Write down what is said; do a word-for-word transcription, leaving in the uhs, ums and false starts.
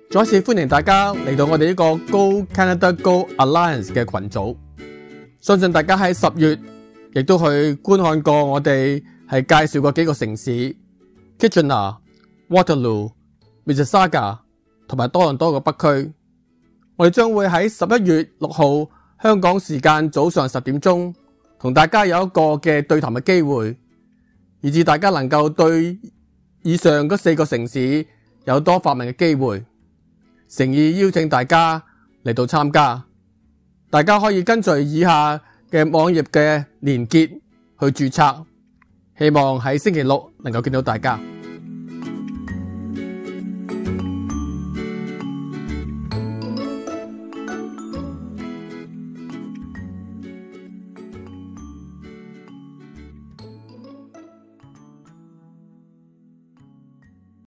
再一次歡迎大家嚟到我哋呢個 Go Canada Go Alliance 嘅群組。相信大家喺十月亦都去觀看過我哋係介紹過幾個城市 Kitchener、Waterloo、Mississauga 同埋多倫多嘅北區。我哋將會喺十一月六號香港時間早上十點鐘同大家有一個嘅對談嘅機會，以致大家能夠對以上嗰四個城市有多發問嘅機會。誠意邀請大家嚟到參加，大家可以跟隨以下嘅網頁嘅連結去註冊，希望喺星期六能夠見到大家。